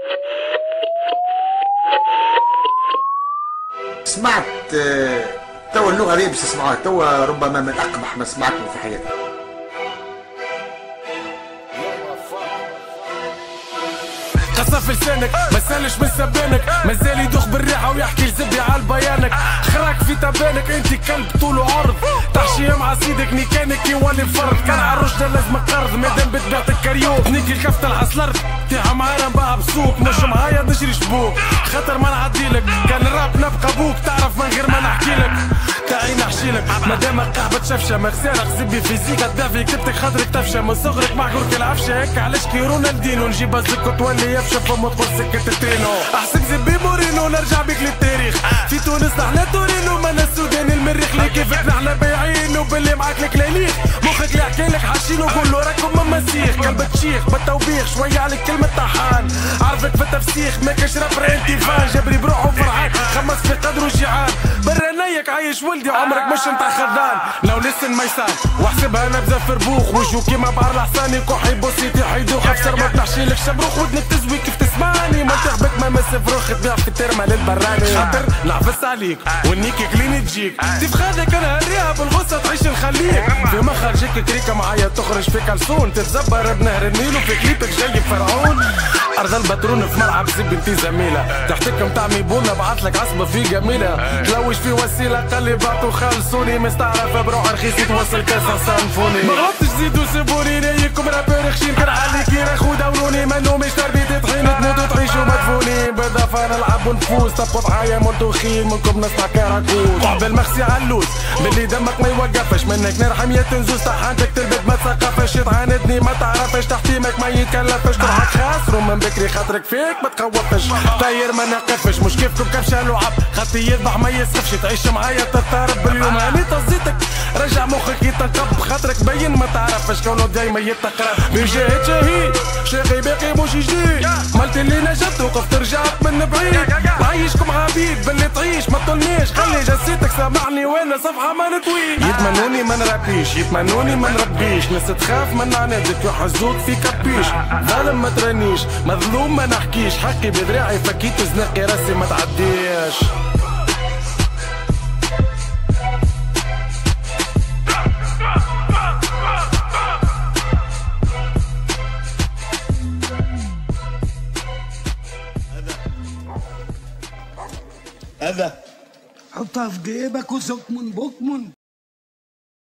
سمعت توا اللغة هذه باش تسمعوها توا ربما من أقبح ما سمعته في حياتي. قصف لسانك ما سالش من سبانك، مازال يدوخ بالريحة ويحكي لزبي على بيانك. خراك في تبانك انت كلب طول وعرض، تحشي مع سيدك نيكانك يولي الفرد. كان عروجنا لازمك قرض مادام بتبيعتك كريوك، نيكي الكفته العسلرد تاعها معانا نباها بسوق. مش معايا نجري شبوك خاطر ما نعديلك، كان الراب نبقى بوك تعرف من غير ما نحكيلك. تعي نحشيلك مادامك قهبة شفشة مغسالك زبي فيزيك تدافي كتبتك خاطرك تفشى من صغرك معقول كالعفشة. هيك علاش كي رونالدينو نجيب الزك وتولي يفشى فما تقول سكة الترينو. احسب زبي مورينو نرجع بيك للتاريخ، في تونس نحنا تورينو مانا السودان المريخ. لي كيفك نحنا بايعين وباللي معاك الكلاليخ، مخك اللي حكالك حاشينو قولو راكم مماسيخ. كلبة شيخ بالتوبيخ شوية عليك كلمة طحان، عارفك في التفسيخ ماكش رابر انتي فان. جبري بروحو فرحان خمس في قدرو جيعان، برا نيك عايش ولدي عمرك مش نتاع خردان. لو لسن ميسان واحسبها نبذة فربوخ، وجهو كيما بعر الحصاني كوحي بوسيتي حيدوخ. افسر ما تنحشيلك شبروخ ودنك تزوي كيف تسمعني، ما تحبك ما مس فروخ تبيع في الترمال البراني. خاطر نعفس عليك ونيك كلين تجيك، تفخاذك انا هريها بالغصة تعيش نخليك. في مخرجك كريكة معايا تخرج في كلسون، تتزبر بنهر النيل وفي كليبك جاي فرعون. ارض البترون في ملعب زب انتي زميلة، تحتك متعمي بونا بعتلك عصبة في جميلة. تلوش في وسيلة قلي بعتو خلصوني، مستعرف بروح رخيص توصل كاسة صنفوني. ما غلطش زيدو سيبوني نايكم رابر خشين كان عليك يرخو دوروني. منو مش تربية طحين تموتوا تعيشوا مدفونين. بالضافة نلعب ونفوز تبقوا ضحايا منتوخين، منكم نصنع كراكوز قبل مخسي علوز باللي دمك ما يوقفش. منك نرحم يا تنزوز طحانتك تلبد ما تثقفش. تعاندني ما تعرفش تحتيمك ما يتكلفش، تروحك خاسرو من بكري خاطرك فيك ما تخوفش. طاير ما نقفش مش كيفكم كبشه لعب، خاطي يذبح ما يسخفش. تعيش معايا تضطرب باليوم هاني طزيتك، رجع مخك يتنقب خاطرك بين ما تعرفش كونه دايما يتقرب. بجهد شهيد شاقي باقي مش جديد، مالت اللي نجبت وقفت رجعت من بعيد. عايشكم عبيد باللي تعيش ما تطلنيش، خلي جسيتك سامعني وانا صفحه ما نتوي. يتمنوني ما نربيش يتمنوني ما نربيش، ناس تخاف من عنادك يحزوك في كبيش. ظالم ما ترنيش مظلوم ما نحكيش، حقي بدراعي فكيت زنقي راسي ما تعديش. هذا حطها في جيبك وزك من بكمن.